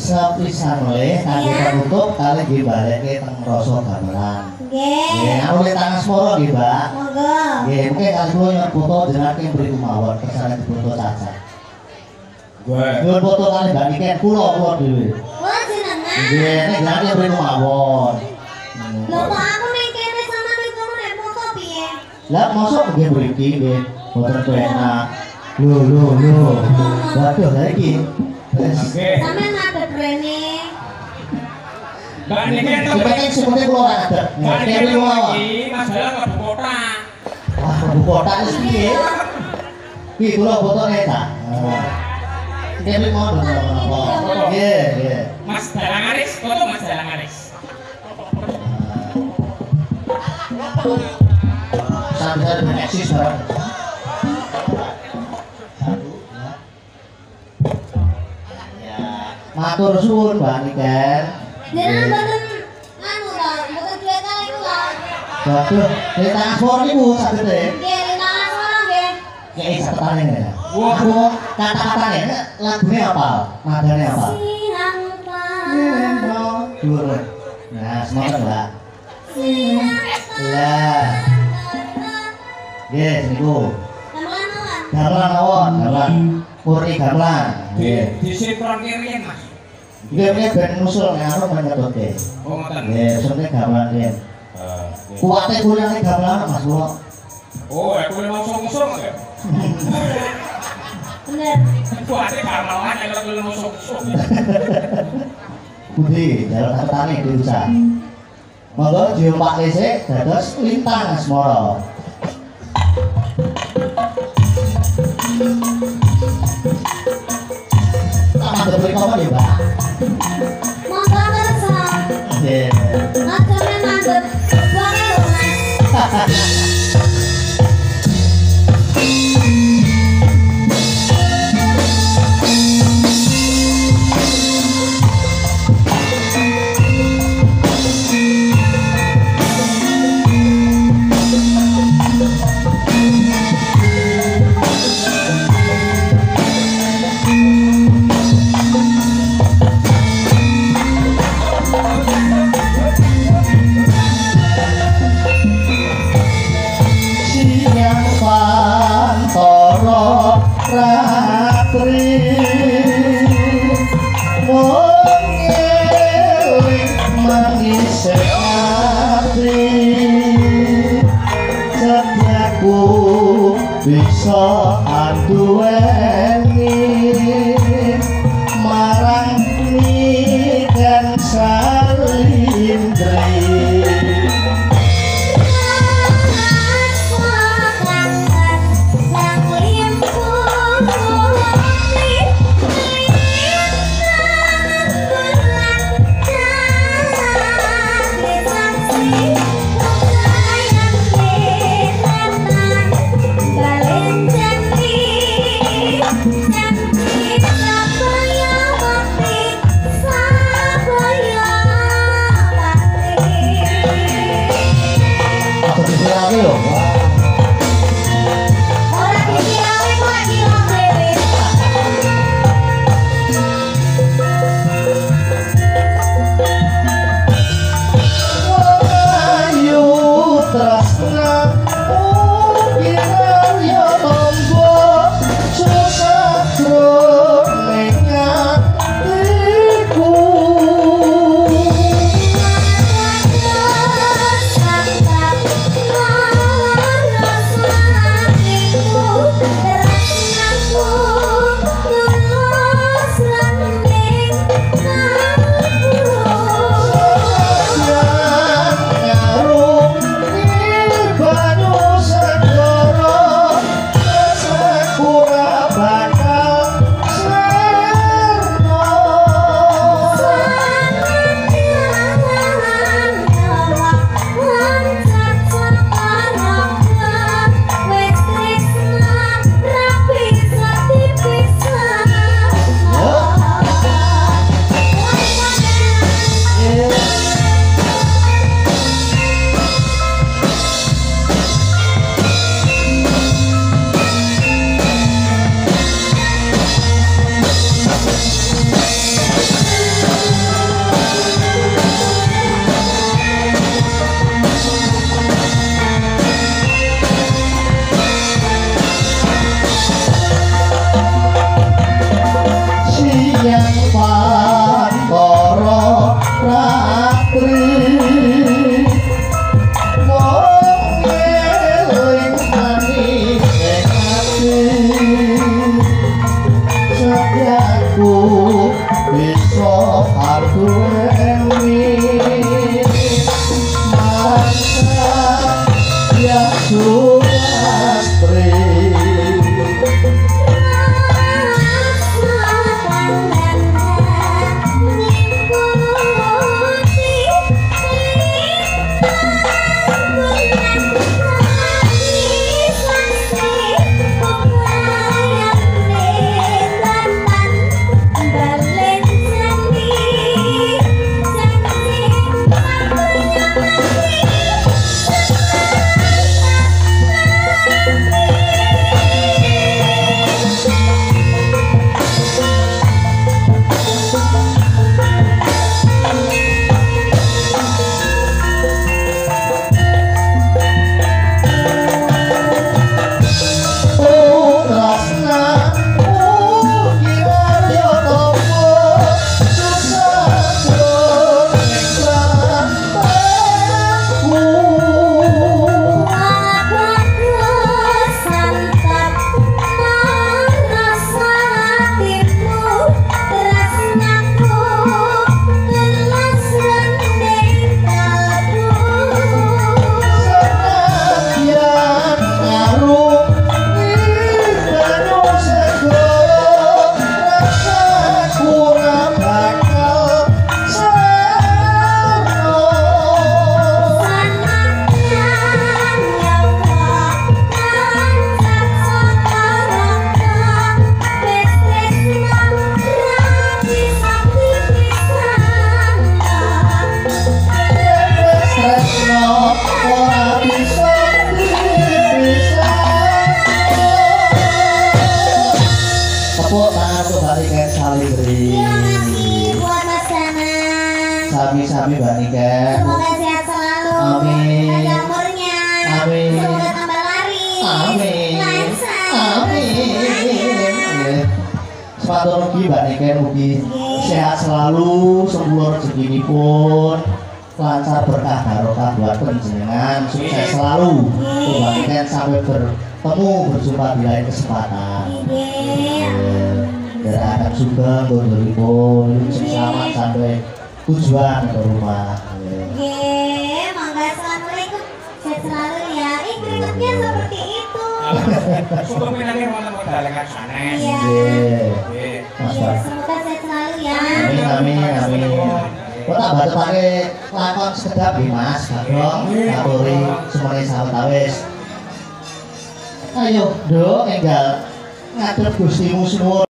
sepisan oleh kangge penutup kali nggih baleke teng rasa gamelan. Nggih. Nggih, awit tangan semoro nggih, Mbak. Monggo. Nggih, mungkin kali kula nyon foto jenenge mriku mawon kersane difoto caca. Nyon foto kali Mbak Niken kula dhewe. Wah, jenengan. Nggih, nek jenenge mriku mawon. Lho kok aku ning kene sama ning kono nek foto piye? Lah mosok nggih mriki nggih, boten enak. Lho. Waduh, lha iki. Oke. Sampeyan ngadep rene. Mbak Niken Sebenarnya sebenarnya keluar ada. Mbak Kayak Niken keluar. lagi masalah ke kota. Wah, ibu kota itu piye? Ki kula fotone ta. Kayak mau apa? Nggih. Mas Dalangaris, foto Mas Dalangaris. Sampai dengan eksis barang. Matur suwun Mbak Niken. Jenengan mboten anu ta, mboten duwe kali kula. Waduh, ini tangan spor niku sagede. Nggih, linangan kula nggih. Kayak catatan ini ya. Wah, kata-katanya lagune apa? Nadane apa? Siang pagi. Dhuwur. Nah, semangat Mbak. Siang Lah. Nggih, niku. gamelan mawon. Gamelan mawon, gamelan. Purni gamelan. Nggih. Di sipron kiri Mas. Nggih, ini ben nusul ngaruh menyedotke. Oh ngoten. Nggih, sebenarnya gamelan nggih. Kuwate kuliah gamelan Mas kula. Oh, aku mau ngosong-ngosong ya. Bener. Kuate gamelan kalau kulo ngosong-ngosong. Budi, jalan tertarik diusah. Monggo diopak dhisik dados lintang asmara. Tak mandek mriko apa nggih, Mbak? Monggo kersa. Nggih. Aja men mandep. Wae lho, Mas. Siang pantoro ratri mengeling mangise ati setiaku bisa anduweni marang Niken Salindri. Kalian janji sang Pantara Ratri wong eling manis ing ati setiaku bisa ardueni masa ya Sulastri tepuk tangan untuk Mbak Niken Salibri. Terima kasih buat Mas Danang. Sami-sami Mbak Niken. Semoga sehat selalu. Amin. Panjang umurnya. Amin. Semoga tambah laris. Amin. Lancar. Amin. Sepatu rugi Mbak Niken ugi sehat selalu, sempurna rezekinipun, lancar berkah barokah buat panjenengan, sukses selalu. Mbak Niken sampai bertemu berjumpa di lain kesempatan. Biar akan sugeng gondoripun selamat sampai tujuan ke rumah. Mangga assalamualaikum. Sehat selalu ya. Berikutnya seperti itu. Suka pinangin wonten dalengan sanes. Iya. Nggih. Iya, semoga sehat selalu ya. Amin. Kok tak baca pakai lakon sekedap nih Mas, Bagong, Kapuri, semuanya sahabat awis. Ayo, dong, enggal ngadep Gustimu semua.